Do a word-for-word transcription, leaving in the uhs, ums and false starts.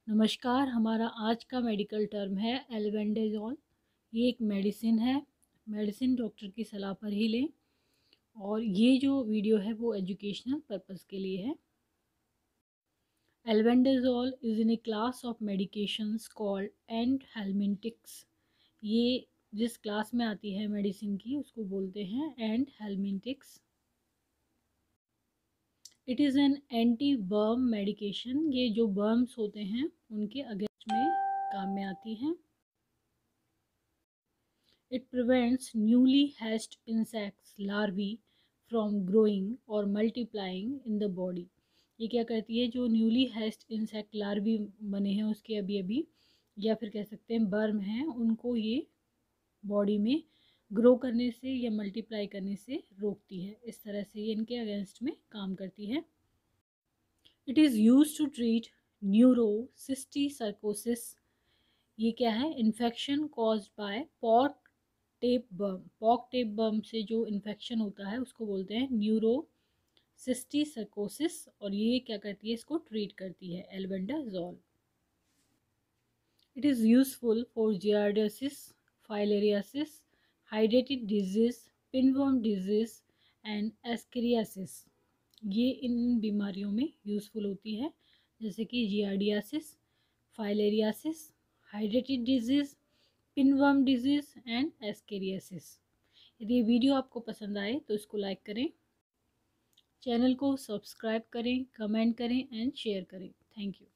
नमस्कार। हमारा आज का मेडिकल टर्म है एल्बेंडाजोल। ये एक मेडिसिन है। मेडिसिन डॉक्टर की सलाह पर ही लें। और ये जो वीडियो है वो एजुकेशनल पर्पस के लिए है। Albendazole is in a class of medications called anthelmintics. ये जिस क्लास में आती है मेडिसिन की उसको बोलते हैं anthelmintics. It is an anti worm medication. ये जो वर्म्स होते हैं उनके अगेंस्ट में काम में आती है। It prevents newly hatched insects larvae from growing or multiplying in the body। ये क्या करती है, जो न्यूली हैच्ड इंसेक्ट लार्वी बने हैं उसके अभी अभी, या फिर कह सकते हैं बर्म हैं, उनको ये बॉडी में ग्रो करने से या मल्टीप्लाई करने से रोकती है। इस तरह से ये इनके अगेंस्ट में काम करती है। It is use to treat neurocysticercosis. ये क्या है, infection caused by pork tapeworm. Pork tapeworm से जो इन्फेक्शन होता है उसको बोलते हैं न्यूरोसिस्टिसर्कोसिस। और ये क्या करती है, इसको ट्रीट करती है albendazole. It is useful for giardiasis, filariasis, हाइड्रेटिक disease, pinworm disease and ascariasis. ये इन बीमारियों में यूज़फुल होती है, जैसे कि जियार्डियासिस, फाइलेरियासिस, हाइड्रेटिक disease, pinworm disease and ascariasis. यदि ये वीडियो आपको पसंद आए तो इसको लाइक करें, चैनल को सब्सक्राइब करें, कमेंट करें एंड शेयर करें। Thank you.